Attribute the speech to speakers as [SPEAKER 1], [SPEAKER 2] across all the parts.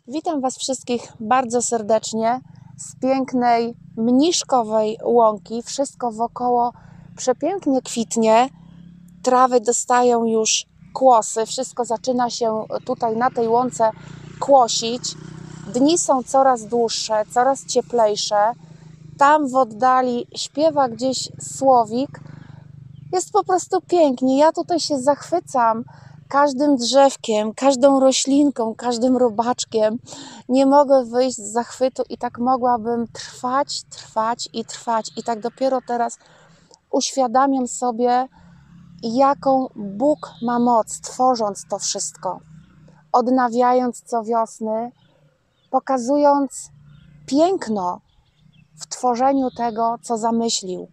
[SPEAKER 1] Witam Was wszystkich bardzo serdecznie z pięknej, mniszkowej łąki. Wszystko wokoło przepięknie kwitnie, trawy dostają już kłosy, wszystko zaczyna się tutaj na tej łące kłosić. Dni są coraz dłuższe, coraz cieplejsze. Tam w oddali śpiewa gdzieś słowik. Jest po prostu pięknie. Ja tutaj się zachwycam każdym drzewkiem, każdą roślinką, każdym robaczkiem. Nie mogę wyjść z zachwytu i tak mogłabym trwać i trwać. I tak dopiero teraz uświadamiam sobie, jaką Bóg ma moc, tworząc to wszystko, odnawiając co wiosny, pokazując piękno w tworzeniu tego, co zamyślił.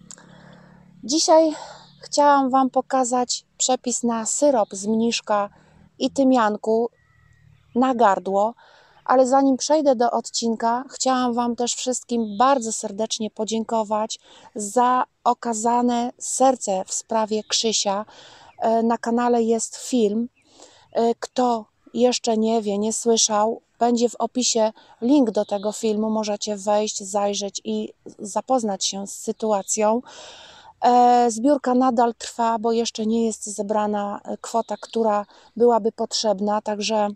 [SPEAKER 1] Dzisiaj chciałam Wam pokazać przepis na syrop z mniszka i tymianku na gardło, ale zanim przejdę do odcinka, chciałam Wam też wszystkim bardzo serdecznie podziękować za okazane serce w sprawie Krzysia. Na kanale jest film. Kto jeszcze nie wie, nie słyszał, będzie w opisie link do tego filmu. Możecie wejść, zajrzeć i zapoznać się z sytuacją. Zbiórka nadal trwa, bo jeszcze nie jest zebrana kwota, która byłaby potrzebna, także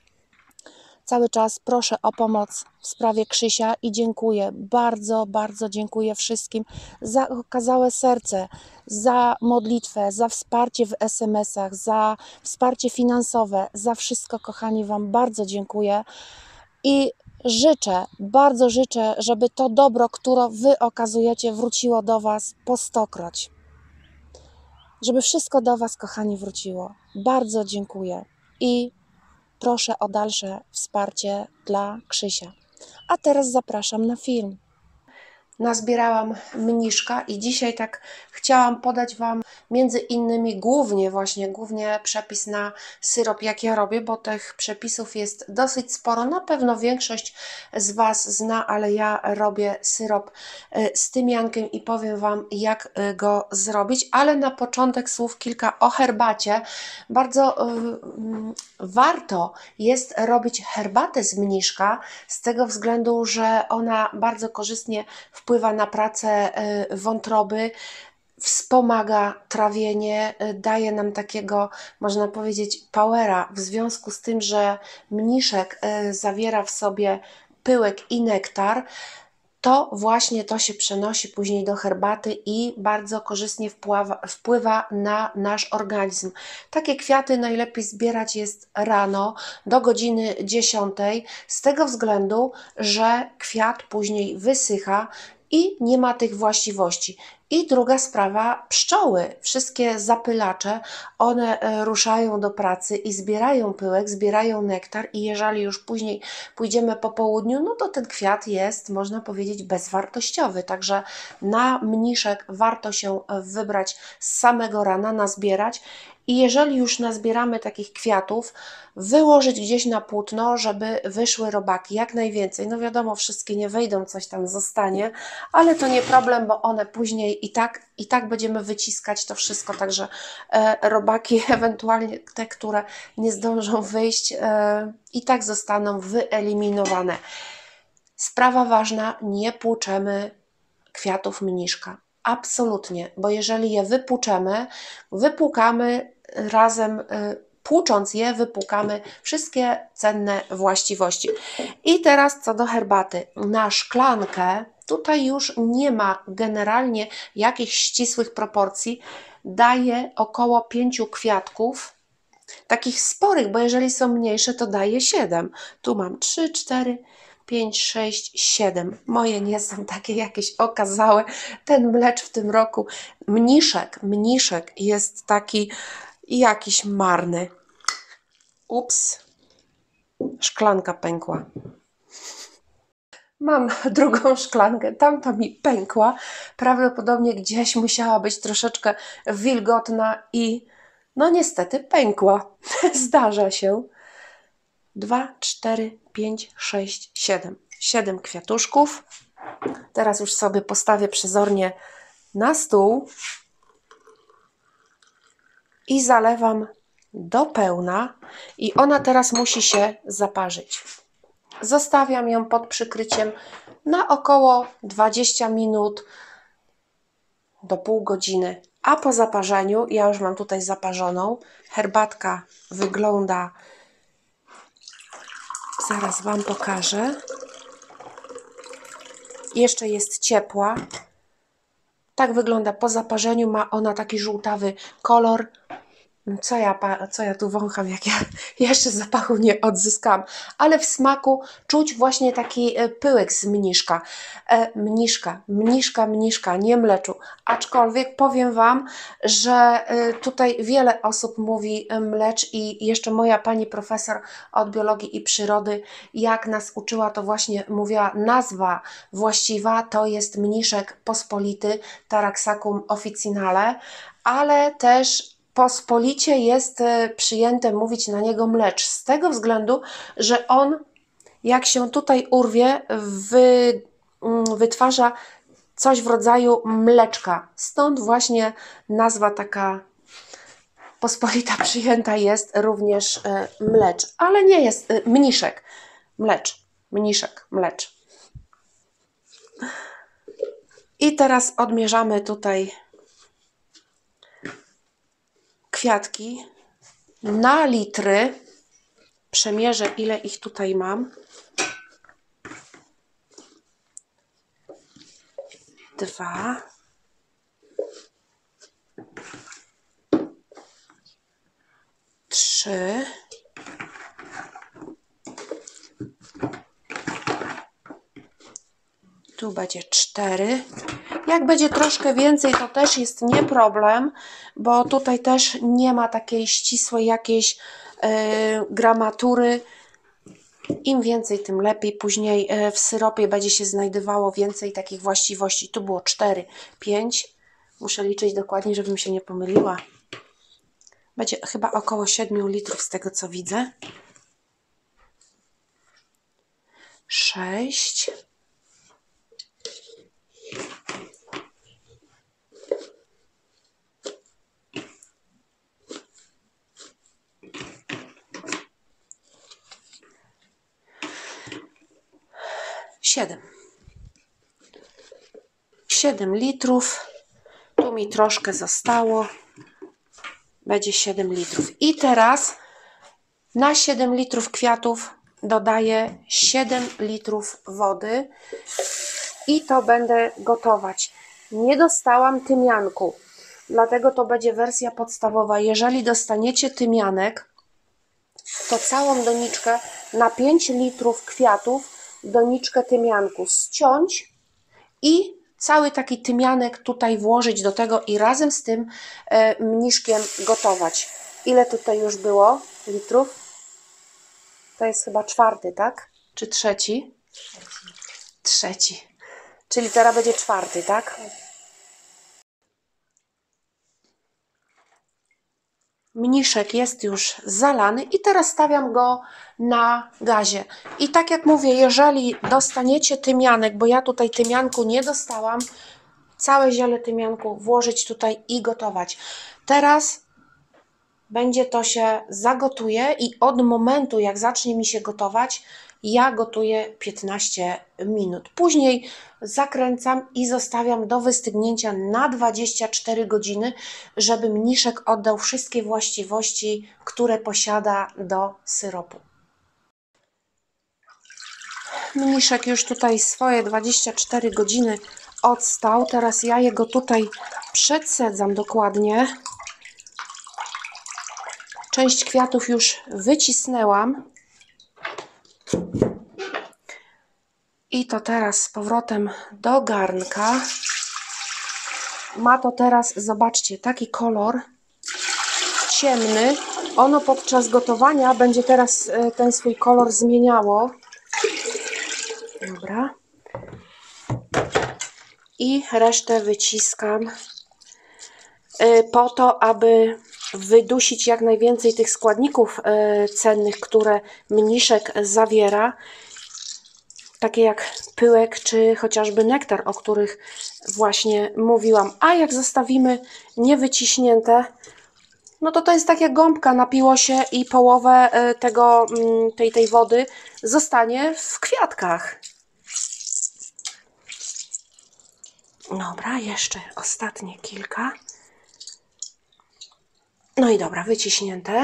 [SPEAKER 1] cały czas proszę o pomoc w sprawie Krzysia i dziękuję, bardzo, bardzo dziękuję wszystkim za okazałe serce, za modlitwę, za wsparcie w SMS-ach, za wsparcie finansowe, za wszystko, kochani, Wam bardzo dziękuję i bardzo życzę, żeby to dobro, które Wy okazujecie, wróciło do Was po stokroć. Żeby wszystko do Was, kochani, wróciło. Bardzo dziękuję i proszę o dalsze wsparcie dla Krzysia. A teraz zapraszam na film. Nazbierałam mniszka i dzisiaj tak chciałam podać Wam między innymi głównie przepis na syrop, jak ja robię, bo tych przepisów jest dosyć sporo. Na pewno większość z Was zna, ale ja robię syrop z tymiankiem i powiem Wam, jak go zrobić. Ale na początek słów kilka o herbacie. Bardzo warto jest robić herbatę z mniszka, z tego względu, że ona bardzo korzystnie wpływa na pracę wątroby, wspomaga trawienie, daje nam takiego, można powiedzieć, powera, w związku z tym, że mniszek zawiera w sobie pyłek i nektar. To właśnie to się przenosi później do herbaty i bardzo korzystnie wpływa na nasz organizm. Takie kwiaty najlepiej zbierać jest rano do godziny 10, z tego względu, że kwiat później wysycha i nie ma tych właściwości. I druga sprawa, pszczoły, wszystkie zapylacze, one ruszają do pracy i zbierają pyłek, zbierają nektar i jeżeli już później pójdziemy po południu, no to ten kwiat jest, można powiedzieć, bezwartościowy. Także na mniszek warto się wybrać z samego rana, nazbierać. I jeżeli już nazbieramy takich kwiatów, wyłożyć gdzieś na płótno, żeby wyszły robaki jak najwięcej. No wiadomo, wszystkie nie wejdą, coś tam zostanie, ale to nie problem, bo one później i tak będziemy wyciskać to wszystko, także robaki, ewentualnie te, które nie zdążą wyjść, i tak zostaną wyeliminowane. Sprawa ważna, nie płuczemy kwiatów mniszka. Absolutnie, bo jeżeli je wypłukamy razem, płucząc je, wypłukamy wszystkie cenne właściwości. I teraz co do herbaty. Na szklankę, tutaj już nie ma generalnie jakichś ścisłych proporcji, daję około 5 kwiatków, takich sporych, bo jeżeli są mniejsze, to daję 7. Tu mam 3, 4, 5, 6, 7. Moje nie są takie jakieś okazałe. Ten mlecz w tym roku, mniszek jest taki jakiś marny. Ups, szklanka pękła. Mam drugą szklankę, tamta mi pękła. Prawdopodobnie gdzieś musiała być troszeczkę wilgotna i no niestety pękła. Zdarza się. 2, 4, 5, 6, 7. 7 kwiatuszków. Teraz już sobie postawię przezornie na stół i zalewam do pełna i ona teraz musi się zaparzyć. zostawiam ją pod przykryciem na około 20 minut do pół godziny. A po zaparzeniu, ja już mam tutaj zaparzoną, herbatka wygląda, zaraz Wam pokażę, jeszcze jest ciepła. Tak wygląda po zaparzeniu, ma ona taki żółtawy kolor. Co ja tu wącham, jak ja jeszcze zapachu nie odzyskam, ale w smaku czuć właśnie taki pyłek z mniszka. Mniszka, nie mleczu. Aczkolwiek powiem Wam, że tutaj wiele osób mówi mlecz i jeszcze moja pani profesor od biologii i przyrody, jak nas uczyła, to właśnie mówiła, nazwa właściwa to jest mniszek pospolity, Taraxacum officinale, ale też pospolicie jest przyjęte mówić na niego mlecz, z tego względu, że on, jak się tutaj urwie, wytwarza coś w rodzaju mleczka. Stąd właśnie nazwa taka pospolita przyjęta jest również mlecz, ale nie jest mniszek, mlecz, mniszek, mlecz. I teraz odmierzamy tutaj kwiatki na litry. Przemierzę, ile ich tutaj mam. 2, 3, tu będzie 4. Jak będzie troszkę więcej, to też jest nie problem, bo tutaj też nie ma takiej ścisłej jakiejś gramatury. Im więcej, tym lepiej. Później w syropie będzie się znajdowało więcej takich właściwości. Tu było 4, 5. Muszę liczyć dokładnie, żebym się nie pomyliła. Będzie chyba około 7 litrów z tego, co widzę. 6. 7 litrów. Tu mi troszkę zostało. Będzie 7 litrów. I teraz na 7 litrów kwiatów dodaję 7 litrów wody i to będę gotować. Nie dostałam tymianku, dlatego to będzie wersja podstawowa. Jeżeli dostaniecie tymianek, to całą doniczkę na 5 litrów kwiatów doniczkę tymianku ściąć i cały taki tymianek tutaj włożyć do tego i razem z tym mniszkiem gotować. Ile tutaj już było litrów? To jest chyba 4, tak? Czy 3? 3. Czyli teraz będzie 4, tak? Mniszek jest już zalany i teraz stawiam go na gazie. I tak jak mówię, jeżeli dostaniecie tymianek, bo ja tutaj tymianku nie dostałam, całe ziele tymianku włożyć tutaj i gotować. Teraz będzie to się zagotuje i od momentu, jak zacznie mi się gotować, ja gotuję 15 minut. Później zakręcam i zostawiam do wystygnięcia na 24 godziny, żeby mniszek oddał wszystkie właściwości, które posiada do syropu. Mniszek już tutaj swoje 24 godziny odstał. Teraz ja jego tutaj przedzam dokładnie. Część kwiatów już wycisnęłam. I to teraz z powrotem do garnka. Ma to teraz, zobaczcie, taki kolor ciemny. Ono podczas gotowania będzie teraz ten swój kolor zmieniało. Dobra. I resztę wyciskam po to, aby wydusić jak najwięcej tych składników cennych, które mniszek zawiera, takie jak pyłek czy chociażby nektar, o których właśnie mówiłam. A jak zostawimy niewyciśnięte, no to jest tak jak gąbka, napiło się i połowę tej wody zostanie w kwiatkach. Dobra, jeszcze ostatnie kilka. No i dobra, wyciśnięte.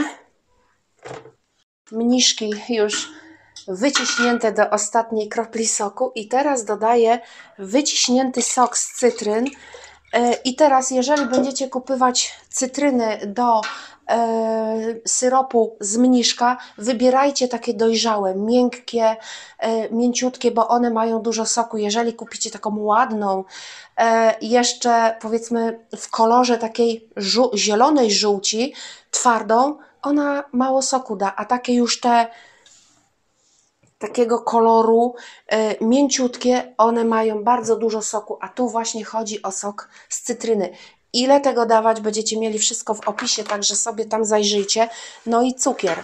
[SPEAKER 1] Mniszki już wyciśnięte do ostatniej kropli soku i teraz dodaję wyciśnięty sok z cytryn. I teraz, jeżeli będziecie kupować cytryny do syropu z mniszka, wybierajcie takie dojrzałe, miękkie, mięciutkie, bo one mają dużo soku. Jeżeli kupicie taką ładną, jeszcze powiedzmy w kolorze takiej zielonej żółci, twardą, ona mało soku da, a takie już te takiego koloru mięciutkie, one mają bardzo dużo soku, a tu właśnie chodzi o sok z cytryny. Ile tego dawać, będziecie mieli wszystko w opisie, także sobie tam zajrzyjcie. No i cukier.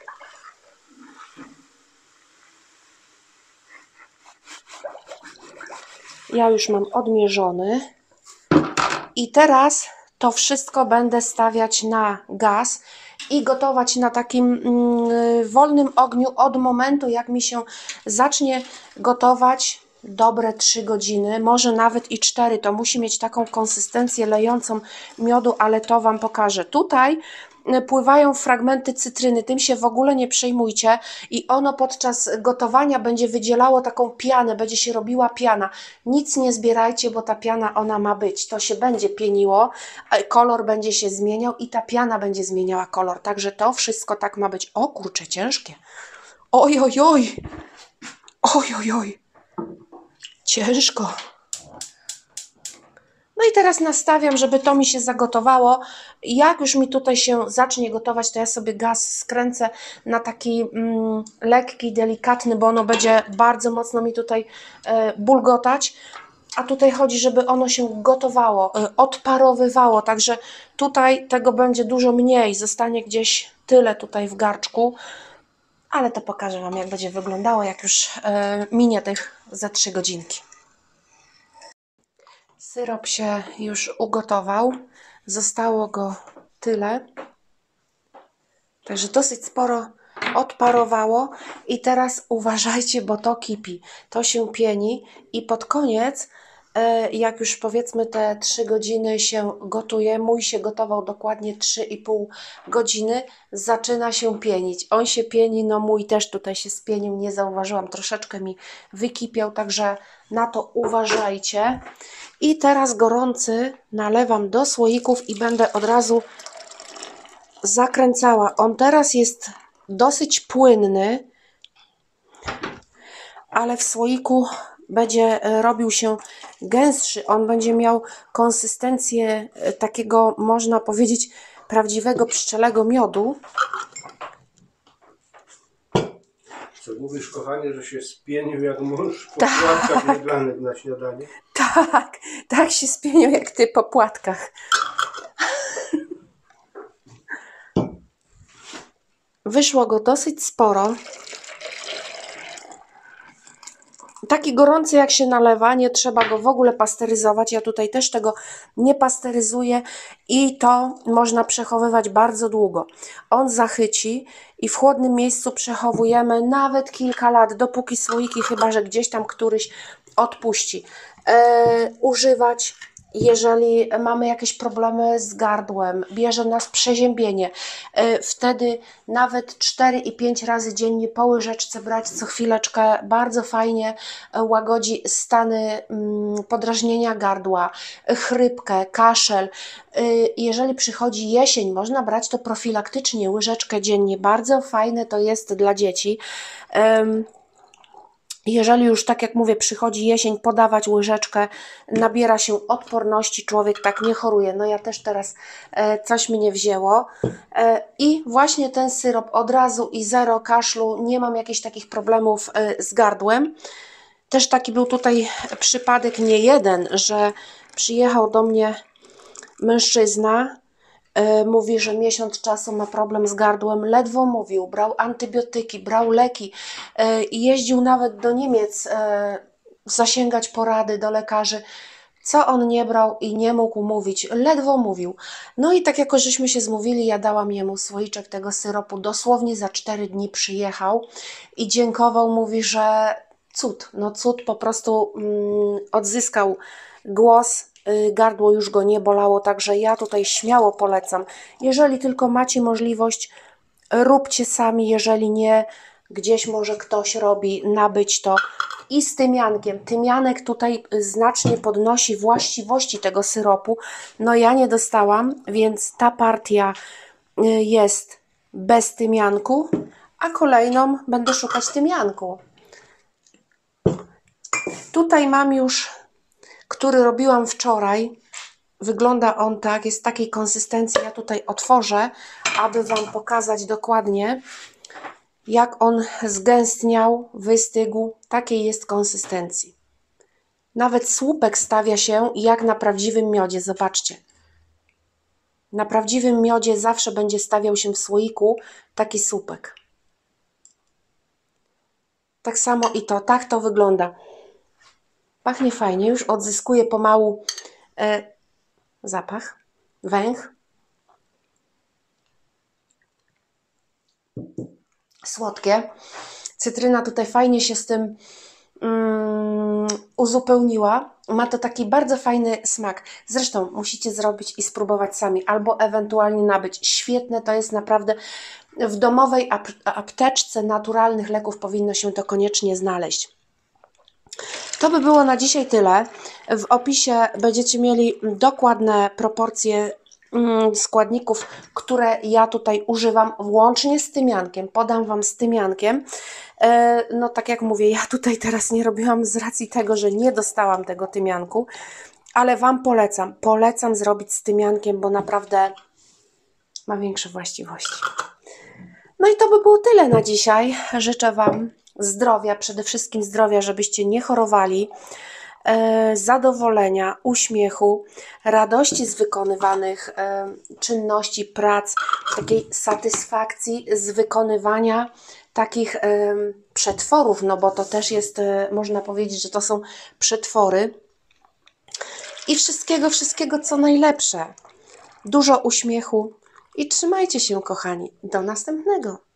[SPEAKER 1] Ja już mam odmierzony. I teraz to wszystko będę stawiać na gaz i gotować na takim wolnym ogniu od momentu, jak mi się zacznie gotować. Dobre 3 godziny, może nawet i 4. To musi mieć taką konsystencję lejącą miodu, ale to Wam pokażę. Tutaj pływają fragmenty cytryny, tym się w ogóle nie przejmujcie i ono podczas gotowania będzie wydzielało taką pianę, będzie się robiła piana. Nic nie zbierajcie, bo ta piana ona ma być. To się będzie pieniło, kolor będzie się zmieniał i ta piana będzie zmieniała kolor. Także to wszystko tak ma być. O kurczę, ciężkie. Oj, oj, oj. Oj, oj, oj. Ciężko. No i teraz nastawiam, żeby to mi się zagotowało. Jak już mi tutaj się zacznie gotować, to ja sobie gaz skręcę na taki lekki, delikatny, bo ono będzie bardzo mocno mi tutaj bulgotać. A tutaj chodzi, żeby ono się gotowało, odparowywało, także tutaj tego będzie dużo mniej, zostanie gdzieś tyle tutaj w garczku. Ale to pokażę Wam, jak będzie wyglądało, jak już minie tych za 3 godzinki. Syrop się już ugotował, zostało go tyle, także dosyć sporo odparowało i teraz uważajcie, bo to kipi, to się pieni i pod koniec, jak już powiedzmy te 3 godziny się gotuje, mój się gotował dokładnie 3,5 godziny, zaczyna się pienić. On się pieni, no mój też tutaj się spienił, nie zauważyłam, troszeczkę mi wykipiał, także na to uważajcie. I teraz gorący nalewam do słoików i będę od razu zakręcała. On teraz jest dosyć płynny, ale w słoiku będzie robił się gęstszy. On będzie miał konsystencję takiego, można powiedzieć, prawdziwego pszczelego miodu.
[SPEAKER 2] Co mówisz, kochanie, że się spienił jak mąż po płatkach mydlanych na śniadanie?
[SPEAKER 1] Tak, tak się spienił jak ty po płatkach. Wyszło go dosyć sporo. Taki gorący jak się nalewa, nie trzeba go w ogóle pasteryzować. Ja tutaj też tego nie pasteryzuję i to można przechowywać bardzo długo. On zachyci i w chłodnym miejscu przechowujemy nawet kilka lat, dopóki słoiki, chyba że gdzieś tam któryś odpuści. Używać, jeżeli mamy jakieś problemy z gardłem, bierze nas przeziębienie, wtedy nawet 4 i 5 razy dziennie po łyżeczce brać co chwileczkę, bardzo fajnie łagodzi stany podrażnienia gardła, chrypkę, kaszel. Jeżeli przychodzi jesień, można brać to profilaktycznie, łyżeczkę dziennie, bardzo fajne to jest dla dzieci. Jeżeli już, tak jak mówię, przychodzi jesień, podawać łyżeczkę, nabiera się odporności, człowiek tak nie choruje. No ja też teraz coś mnie wzięło. I właśnie ten syrop od razu i zero kaszlu, nie mam jakichś takich problemów z gardłem. Też taki był tutaj przypadek, nie jeden, że przyjechał do mnie mężczyzna, mówi, że miesiąc czasu ma problem z gardłem, ledwo mówił, brał antybiotyki, brał leki i jeździł nawet do Niemiec zasięgać porady do lekarzy. co on nie brał i nie mógł mówić, ledwo mówił. No i tak jakoś żeśmy się zmówili, ja dałam jemu słoiczek tego syropu, dosłownie za 4 dni przyjechał i dziękował, mówi, że cud, no cud, po prostu odzyskał głos, gardło już go nie bolało, także ja tutaj śmiało polecam. Jeżeli tylko macie możliwość, róbcie sami, jeżeli nie, gdzieś może ktoś robi, nabyć to. I z tymiankiem. Tymianek tutaj znacznie podnosi właściwości tego syropu. No ja nie dostałam, więc ta partia jest bez tymianku, a kolejną będę szukać tymianku. Tutaj mam już, który robiłam wczoraj. Wygląda on tak, jest takiej konsystencji. Ja tutaj otworzę, aby Wam pokazać dokładnie, jak on zgęstniał, wystygł. Takiej jest konsystencji. Nawet słupek stawia się jak na prawdziwym miodzie. Zobaczcie. Na prawdziwym miodzie zawsze będzie stawiał się w słoiku taki słupek. Tak samo i to. Tak to wygląda. Pachnie fajnie. Już odzyskuje pomału zapach, węch. Słodkie. Cytryna tutaj fajnie się z tym uzupełniła. Ma to taki bardzo fajny smak. Zresztą musicie zrobić i spróbować sami, albo ewentualnie nabyć. Świetne to jest naprawdę. W domowej apteczce naturalnych leków powinno się to koniecznie znaleźć. To by było na dzisiaj tyle. W opisie będziecie mieli dokładne proporcje składników, które ja tutaj używam, włącznie z tymiankiem. Podam Wam z tymiankiem. No tak jak mówię, ja tutaj teraz nie robiłam z racji tego, że nie dostałam tego tymianku, ale Wam polecam. Polecam zrobić z tymiankiem, bo naprawdę ma większe właściwości. No i to by było tyle na dzisiaj. Życzę Wam zdrowia, przede wszystkim zdrowia, żebyście nie chorowali, zadowolenia, uśmiechu, radości z wykonywanych czynności, prac, takiej satysfakcji z wykonywania takich przetworów, no bo to też jest, można powiedzieć, że to są przetwory. I wszystkiego co najlepsze. Dużo uśmiechu i trzymajcie się, kochani. Do następnego.